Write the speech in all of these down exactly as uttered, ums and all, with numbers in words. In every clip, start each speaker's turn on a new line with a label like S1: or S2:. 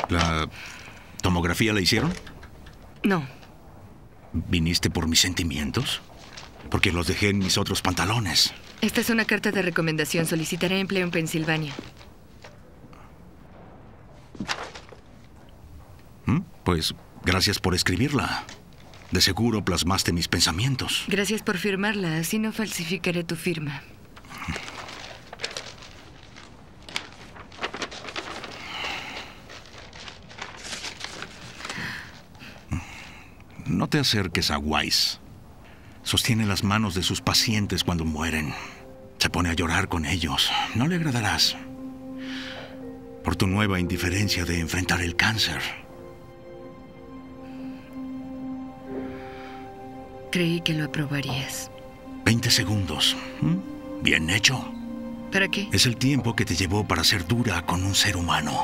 S1: ¿La tomografía la hicieron?
S2: No.
S1: ¿Viniste por mis sentimientos? Porque los dejé en mis otros pantalones.
S2: Esta es una carta de recomendación. Solicitaré empleo en Pensilvania.
S1: ¿Mm? Pues gracias por escribirla. De seguro plasmaste mis pensamientos.
S2: Gracias por firmarla. Así no falsificaré tu firma.
S1: No te acerques a Wise. Sostiene las manos de sus pacientes cuando mueren. Se pone a llorar con ellos. No le agradarás. Por tu nueva indiferencia de enfrentar el cáncer.
S2: Creí que lo aprobarías.
S1: Veinte segundos. ¿Mm? Bien hecho.
S2: ¿Para qué?
S1: Es el tiempo que te llevó para ser dura con un ser humano.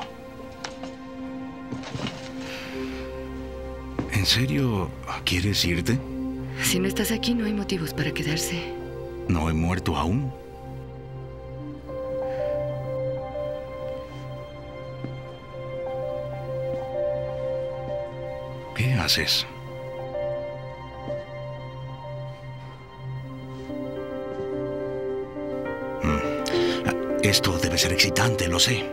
S1: ¿En serio quieres irte?
S2: Si no estás aquí, no hay motivos para quedarse.
S1: ¿No he muerto aún? ¿Qué haces? Mm. Esto debe ser excitante, lo sé.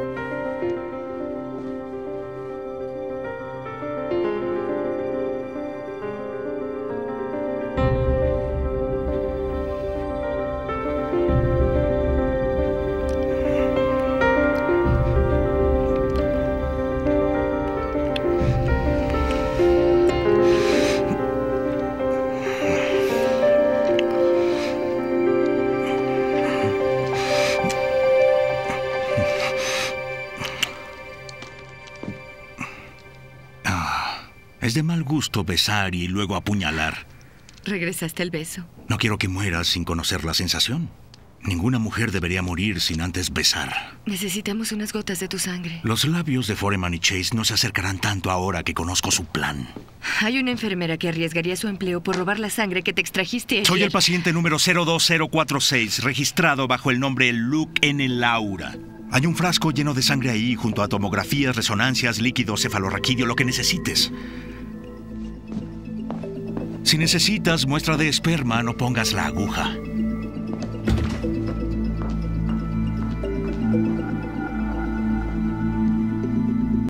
S1: Es de mal gusto besar y luego apuñalar.
S2: Regresaste al beso.
S1: No quiero que mueras sin conocer la sensación. Ninguna mujer debería morir sin antes besar.
S2: Necesitamos unas gotas de tu sangre.
S1: Los labios de Foreman y Chase no se acercarán tanto ahora que conozco su plan.
S2: Hay una enfermera que arriesgaría su empleo por robar la sangre que te extrajiste ayer.
S1: Soy el paciente número cero dos cero cuatro seis, registrado bajo el nombre Luke N. Laura. Hay un frasco lleno de sangre ahí, junto a tomografías, resonancias, líquido, cefalorraquídeo, lo que necesites. Si necesitas muestra de esperma, no pongas la aguja.